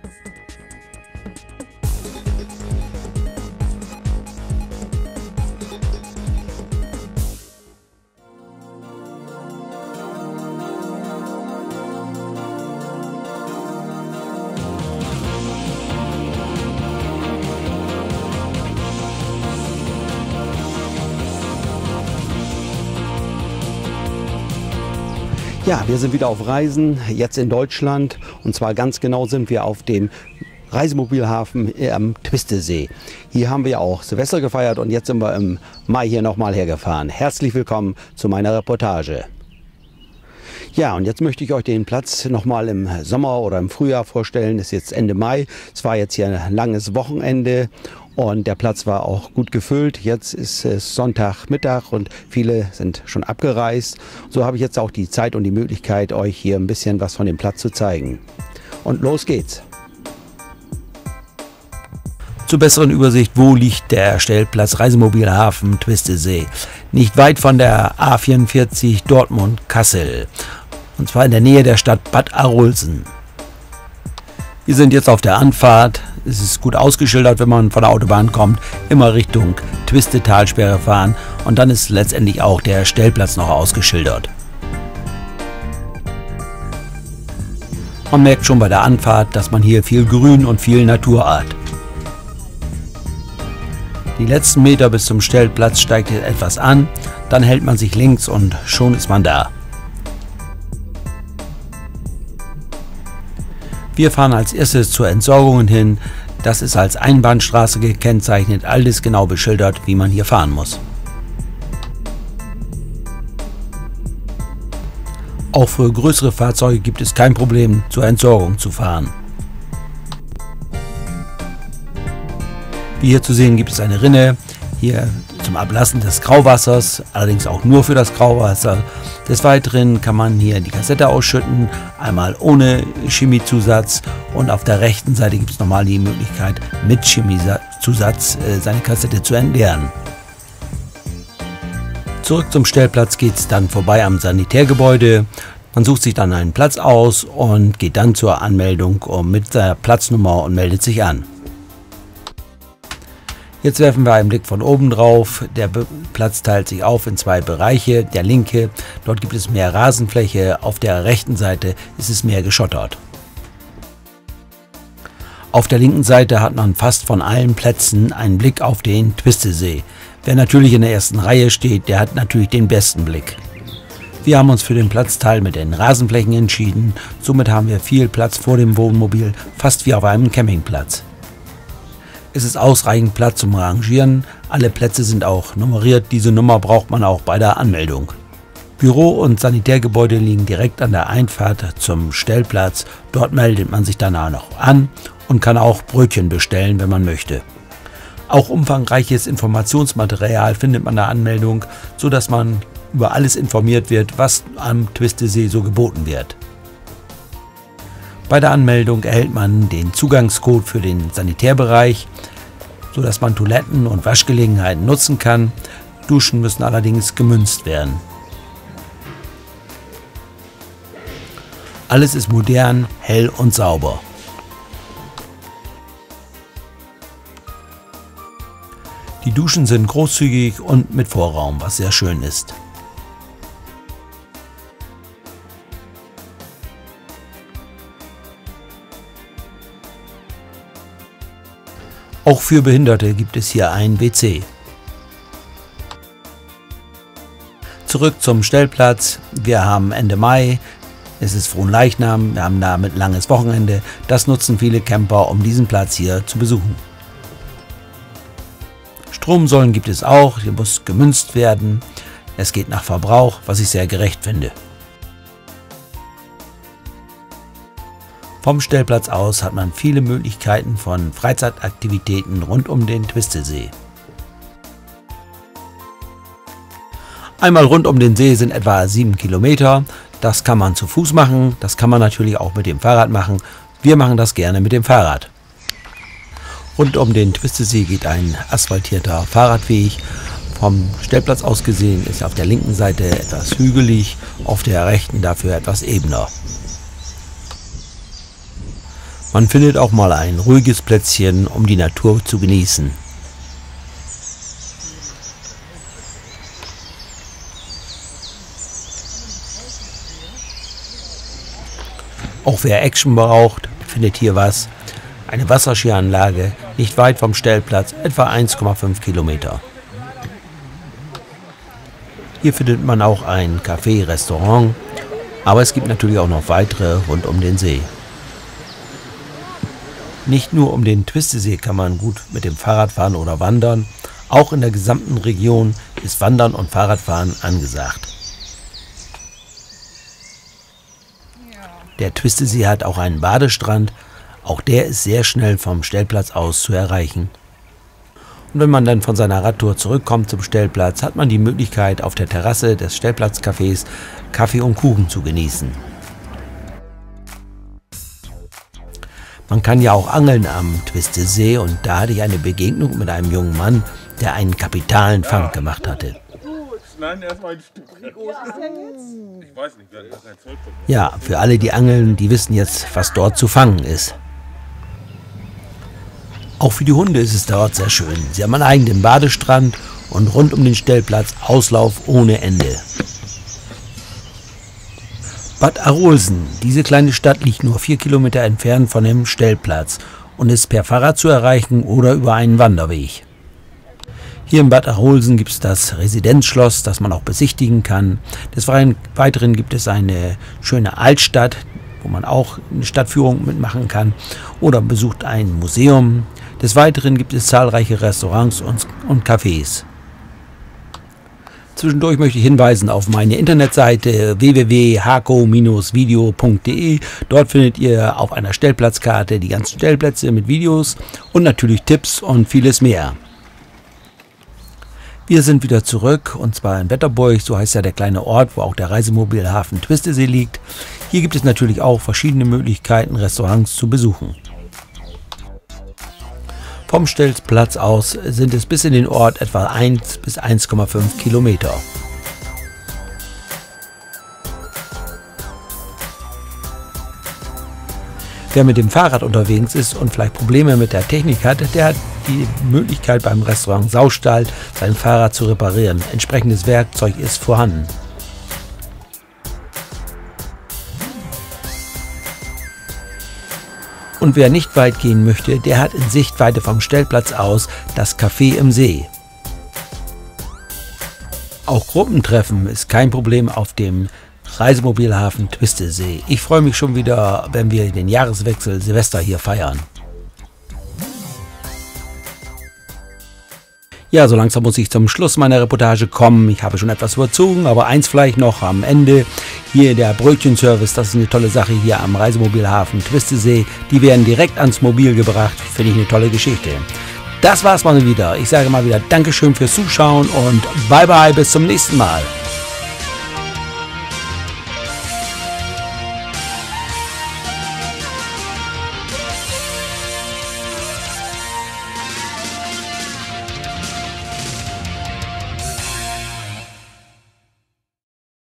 Ja, wir sind wieder auf Reisen, jetzt in Deutschland, und zwar ganz genau sind wir auf dem Reisemobilhafen am Twistesee. Hier haben wir auch Silvester gefeiert und jetzt sind wir im Mai hier nochmal hergefahren. Herzlich willkommen zu meiner Reportage. Ja, und jetzt möchte ich euch den Platz nochmal im Sommer oder im Frühjahr vorstellen. Es ist jetzt Ende Mai, es war jetzt hier ein langes Wochenende. Und der Platz war auch gut gefüllt. Jetzt ist es Sonntagmittag und viele sind schon abgereist. So habe ich jetzt auch die Zeit und die Möglichkeit, euch hier ein bisschen was von dem Platz zu zeigen. Und los geht's. Zur besseren Übersicht, wo liegt der Stellplatz Reisemobilhafen Twistesee? Nicht weit von der A44 Dortmund-Kassel. Und zwar in der Nähe der Stadt Bad Arolsen. Wir sind jetzt auf der Anfahrt. Es ist gut ausgeschildert, wenn man von der Autobahn kommt, immer Richtung Twistetalsperre fahren, und dann ist letztendlich auch der Stellplatz noch ausgeschildert. Man merkt schon bei der Anfahrt, dass man hier viel Grün und viel Natur hat. Die letzten Meter bis zum Stellplatz steigt es etwas an, dann hält man sich links und schon ist man da. Wir fahren als erstes zur Entsorgung hin. Das ist als Einbahnstraße gekennzeichnet, alles genau beschildert, wie man hier fahren muss. Auch für größere Fahrzeuge gibt es kein Problem, zur Entsorgung zu fahren. Wie hier zu sehen, gibt es eine Rinne, hier zum Ablassen des Grauwassers, allerdings auch nur für das Grauwasser. Des Weiteren kann man hier die Kassette ausschütten, einmal ohne Chemiezusatz, und auf der rechten Seite gibt es nochmal die Möglichkeit, mit Chemiezusatz seine Kassette zu entleeren. Zurück zum Stellplatz geht es dann vorbei am Sanitärgebäude. Man sucht sich dann einen Platz aus und geht dann zur Anmeldung mit seiner Platznummer und meldet sich an. Jetzt werfen wir einen Blick von oben drauf. Der Platz teilt sich auf in zwei Bereiche. Der linke, dort gibt es mehr Rasenfläche, auf der rechten Seite ist es mehr geschottert. Auf der linken Seite hat man fast von allen Plätzen einen Blick auf den Twistesee. Wer natürlich in der ersten Reihe steht, der hat natürlich den besten Blick. Wir haben uns für den Platzteil mit den Rasenflächen entschieden. Somit haben wir viel Platz vor dem Wohnmobil, fast wie auf einem Campingplatz. Es ist ausreichend Platz zum Rangieren, alle Plätze sind auch nummeriert, diese Nummer braucht man auch bei der Anmeldung. Büro- und Sanitärgebäude liegen direkt an der Einfahrt zum Stellplatz, dort meldet man sich danach noch an und kann auch Brötchen bestellen, wenn man möchte. Auch umfangreiches Informationsmaterial findet man in der Anmeldung, sodass man über alles informiert wird, was am Twistesee so geboten wird. Bei der Anmeldung erhält man den Zugangscode für den Sanitärbereich, sodass man Toiletten und Waschgelegenheiten nutzen kann. Duschen müssen allerdings gemünzt werden. Alles ist modern, hell und sauber. Die Duschen sind großzügig und mit Vorraum, was sehr schön ist. Auch für Behinderte gibt es hier ein WC. Zurück zum Stellplatz. Wir haben Ende Mai, es ist Fronleichnam, wir haben damit langes Wochenende. Das nutzen viele Camper, um diesen Platz hier zu besuchen. Stromsäulen gibt es auch, hier muss gemünzt werden. Es geht nach Verbrauch, was ich sehr gerecht finde. Vom Stellplatz aus hat man viele Möglichkeiten von Freizeitaktivitäten rund um den Twistesee. Einmal rund um den See sind etwa 7 Kilometer. Das kann man zu Fuß machen, das kann man natürlich auch mit dem Fahrrad machen. Wir machen das gerne mit dem Fahrrad. Rund um den Twistesee geht ein asphaltierter Fahrradweg. Vom Stellplatz aus gesehen ist auf der linken Seite etwas hügelig, auf der rechten dafür etwas ebener. Man findet auch mal ein ruhiges Plätzchen, um die Natur zu genießen. Auch wer Action braucht, findet hier was. Eine Wasserskianlage, nicht weit vom Stellplatz, etwa 1,5 Kilometer. Hier findet man auch ein Café, Restaurant, aber es gibt natürlich auch noch weitere rund um den See. Nicht nur um den Twistesee kann man gut mit dem Fahrrad fahren oder wandern, auch in der gesamten Region ist Wandern und Fahrradfahren angesagt. Der Twistesee hat auch einen Badestrand, auch der ist sehr schnell vom Stellplatz aus zu erreichen. Und wenn man dann von seiner Radtour zurückkommt zum Stellplatz, hat man die Möglichkeit, auf der Terrasse des Stellplatzcafés Kaffee und Kuchen zu genießen. Man kann ja auch angeln am Twistesee und da hatte ich eine Begegnung mit einem jungen Mann, der einen kapitalen Fang gemacht hatte. Ja, für alle, die angeln, die wissen jetzt, was dort zu fangen ist. Auch für die Hunde ist es dort sehr schön. Sie haben einen eigenen Badestrand und rund um den Stellplatz Auslauf ohne Ende. Bad Arolsen, diese kleine Stadt liegt nur 4 Kilometer entfernt von dem Stellplatz und ist per Fahrrad zu erreichen oder über einen Wanderweg. Hier in Bad Arolsen gibt es das Residenzschloss, das man auch besichtigen kann. Des Weiteren gibt es eine schöne Altstadt, wo man auch eine Stadtführung mitmachen kann oder besucht ein Museum. Des Weiteren gibt es zahlreiche Restaurants und Cafés. Zwischendurch möchte ich hinweisen auf meine Internetseite www.hako-video.de. Dort findet ihr auf einer Stellplatzkarte die ganzen Stellplätze mit Videos und natürlich Tipps und vieles mehr. Wir sind wieder zurück und zwar in Wetterburg, so heißt ja der kleine Ort, wo auch der Reisemobilhafen Twistesee liegt. Hier gibt es natürlich auch verschiedene Möglichkeiten, Restaurants zu besuchen. Vom Stellplatz aus sind es bis in den Ort etwa 1 bis 1,5 Kilometer. Wer mit dem Fahrrad unterwegs ist und vielleicht Probleme mit der Technik hat, der hat die Möglichkeit beim Restaurant Saustall sein Fahrrad zu reparieren. Entsprechendes Werkzeug ist vorhanden. Und wer nicht weit gehen möchte, der hat in Sichtweite vom Stellplatz aus das Café im See. Auch Gruppentreffen ist kein Problem auf dem Reisemobilhafen Twistesee. Ich freue mich schon wieder, wenn wir den Jahreswechsel Silvester hier feiern. Ja, so langsam muss ich zum Schluss meiner Reportage kommen. Ich habe schon etwas überzogen, aber eins vielleicht noch am Ende. Hier der Brötchenservice, das ist eine tolle Sache hier am Reisemobilhafen Twistesee. Die werden direkt ans Mobil gebracht, finde ich eine tolle Geschichte. Das war's mal wieder. Ich sage mal wieder Dankeschön fürs Zuschauen und bye bye, bis zum nächsten Mal.